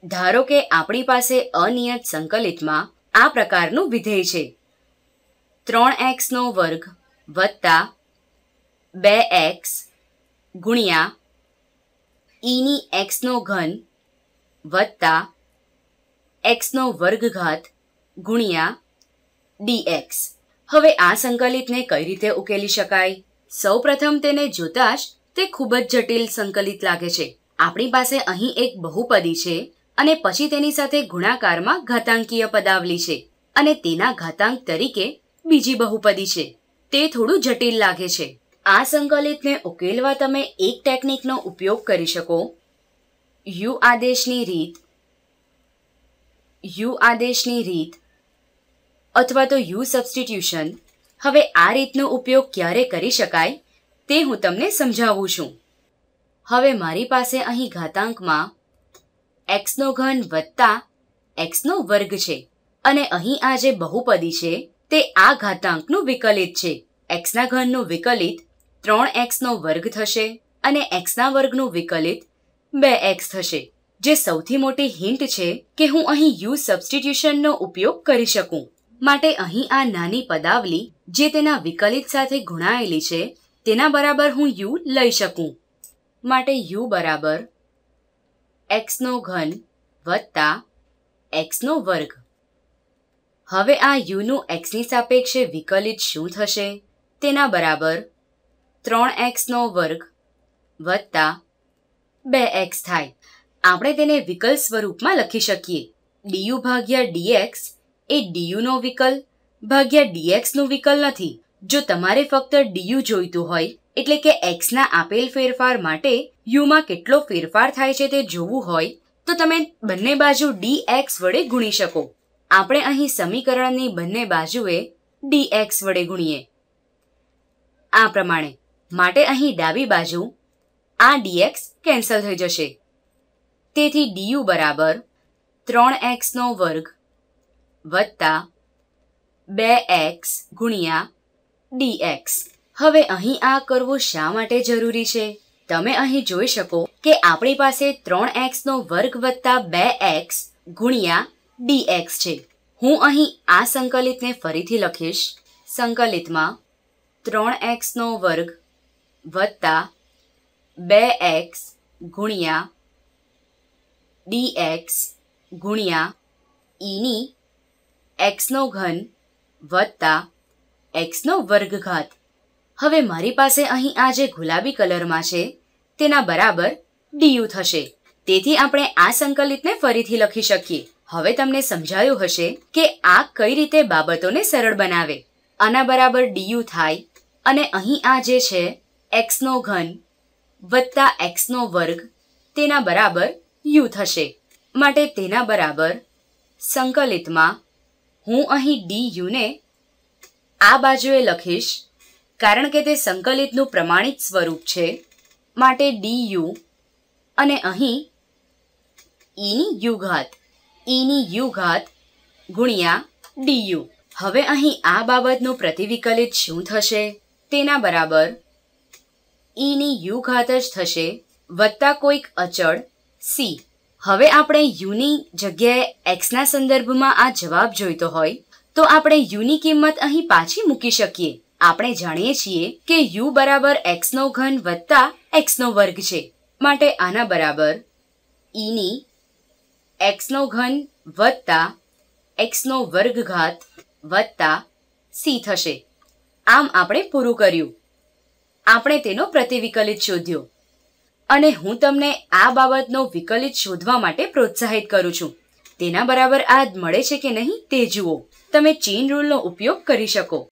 ધારો કે આપણી પાસે અનિયત સંકલિતમાં આ પ્રકારનું વિધેય છે 3x² વત્તા 2x ગુણ્યા e⁻x³ વત્તા x² ગુણ્યા dx। હવે આ સંકલિતને કઈ રીતે ઉકેલી શકાય? સૌપ્રથમ તેને જોતા જ તે ખૂબ જ જટિલ સંકલિત લાગે છે। આપણી પાસે અહીં એક બહુપદી છે અને પછી તેની સાથે ગુણાકારમાં ઘાતાંકીય પદાવલી છે અને તેના ઘાતાંક તરીકે બીજી બહુપદી છે। તે થોડું જટિલ લાગે છે। આ સંકલિતને ઉકેલવા તમે એક ટેકનિકનો ઉપયોગ કરી શકો, યુ આદેશની રીત અથવા તો યુ સબસ્ટિટ્યુશન। હવે આ રીતનો ઉપયોગ ક્યારે કરી શકાય તે હું તમને સમજાવું છું। હવે મારી પાસે અહીં ઘાતાંકમાં x³ વત્તા x² છે અને અહીં આ જે બહુપદી છે તે આ ઘાતાંકનું વિકલિત છે। x³ નું વિકલિત 3x² થશે અને x² નું વિકલિત 2x થશે, જે સૌથી મોટી હિન્ટ છે કે હું અહીં યુ સબસ્ટિટ્યુશનનો ઉપયોગ કરી શકું। માટે અહીં આ નાની પદાવલી જે તેના વિકલિત સાથે ગુણાયેલી છે તેના બરાબર હું યુ લઈ શકું। માટે યુ બરાબર x³ વત્તા x²। હવે આ યુનું xની સાપેક્ષે વિકલિત શું થશે? તેના બરાબર 3x² વત્તા 2x થાય। આપણે તેને વિકલ સ્વરૂપમાં લખી શકીએ। du ભાગ્યા dx એ du નો વિકલ ભાગ્યા dx નું વિકલ નથી। જો તમારે ફક્ત du જોઈતું હોય એટલે કે x ના આપેલ ફેરફાર માટે u માં કેટલો ફેરફાર થાય છે તે જોવું હોય તો તમે બંને બાજુ dx વડે ગુણી શકો। આપણે અહીં સમીકરણની બંને બાજુએ dx વડે ગુણીએ આ પ્રમાણે। માટે અહીં ડાબી બાજુ આ dx કેન્સલ થઈ જશે। તેથી du બરાબર 3x² વત્તા 2x ગુણ્યા dx। હવે અહીં આ કરવું શા માટે જરૂરી છે? તમે અહીં જોઈ શકો કે આપણી પાસે 3x² વત્તા 2x ગુણ્યા dx છે। હું અહીં આ સંકલિતને ફરીથી લખીશ। સંકલિતમાં 3x² વત્તા 2x ગુણ્યા dx ગુણ્યા e⁻x³ વત્તા x²। હવે મારી પાસે અહીં આ જે ગુલાબી કલરમાં છે તેના બરાબર du થશે। તેથી આપણે આ સંકલિતને ફરીથી લખી શકીએ। હવે તમને સમજાયું હશે કે આ કઈ રીતે બાબતોને સરળ બનાવે। આના બરાબર du થાય અને અહીં આ જે છે x³ વત્તા x² તેના બરાબર u થશે। માટે તેના બરાબર સંકલિતમાં હું અહીં du ને આ બાજુએ લખીશ કારણ કે તે સંકલિતનું પ્રમાણિત સ્વરૂપ છે। માટે du અને અહીં e⁻u ગુણ્યા du। હવે અહીં આ બાબતનું પ્રતિવિકલિત શું થશે? તેના બરાબર e⁻u જ થશે વત્તા કોઈક અચળ c। હવે આપણે u ની જગ્યાએ x ના સંદર્ભમાં આ જવાબ જોઈતો હોય તો આપણે u ની કિંમત અહીં પાછી મૂકી શકીએ। આપણે જાણીએ છીએ કે u બરાબર x³ વત્તા x² છે। માટે આના બરાબર e⁻x³ વત્તા x² વત્તા c થશે। આમ આપણે પૂરું કર્યું। આપણે તેનો પ્રતિવિકલિત શોધ્યો અને હું તમને આ બાબતનો વિકલિત શોધવા માટે પ્રોત્સાહિત કરું છું। તેના બરાબર આ મળે છે કે નહીં તે જુઓ। તમે ચેઇન રૂલનો ઉપયોગ કરી શકો।